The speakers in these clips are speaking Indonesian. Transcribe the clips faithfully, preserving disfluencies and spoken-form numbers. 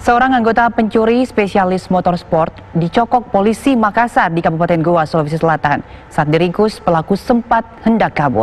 Seorang anggota pencuri spesialis motorsport dicokok polisi Makassar di Kabupaten Goa, Sulawesi Selatan. Saat diringkus, pelaku sempat hendak kabur.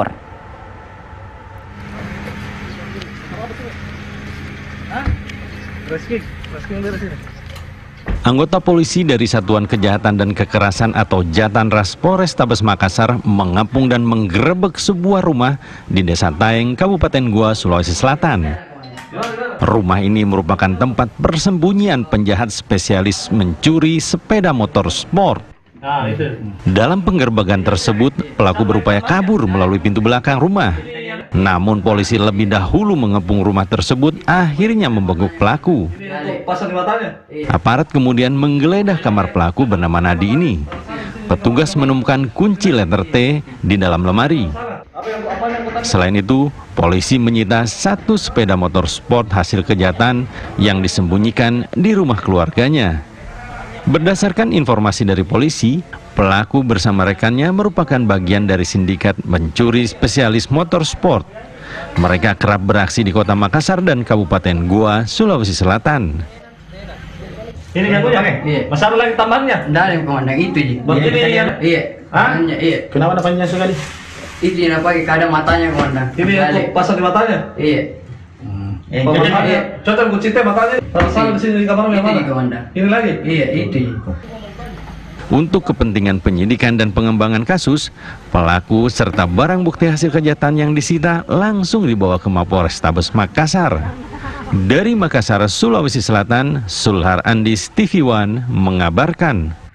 Anggota polisi dari Satuan Kejahatan dan Kekerasan atau Jatanras Polrestabes Makassar mengepung dan menggerebek sebuah rumah di Desa Taeng, Kabupaten Goa, Sulawesi Selatan. Rumah ini merupakan tempat persembunyian penjahat spesialis mencuri sepeda motor sport. Dalam penggerbekan tersebut, pelaku berupaya kabur melalui pintu belakang rumah. Namun polisi lebih dahulu mengepung rumah tersebut, akhirnya membekuk pelaku. Aparat kemudian menggeledah kamar pelaku bernama Nadi ini. Petugas menemukan kunci letter T di dalam lemari. Selain itu, polisi menyita satu sepeda motor sport hasil kejahatan yang disembunyikan di rumah keluarganya. Berdasarkan informasi dari polisi, pelaku bersama rekannya merupakan bagian dari sindikat mencuri spesialis motor sport. Mereka kerap beraksi di kota Makassar dan Kabupaten Goa, Sulawesi Selatan. Ini yang punya? Iya. Masa ada lagi tambahannya? Nggak ada yang komandan itu, Ji. Berarti ini yang... Iya. Hah? Iya. Kenapa namanya sekali? Itu yang pakai kadang matanya, komandan. Ini yang pasang di matanya? Iya. Eh, matanya. Contoh kunci teh matanya. Pasang di sini di kamar yang mana? Ini, komandan. Ini lagi? Iya, itu. Untuk kepentingan penyidikan dan pengembangan kasus, pelaku serta barang bukti hasil kejahatan yang disita langsung dibawa ke Mapolrestabes Makassar. Dari Makassar, Sulawesi Selatan, Sulhar Andis, T V One mengabarkan.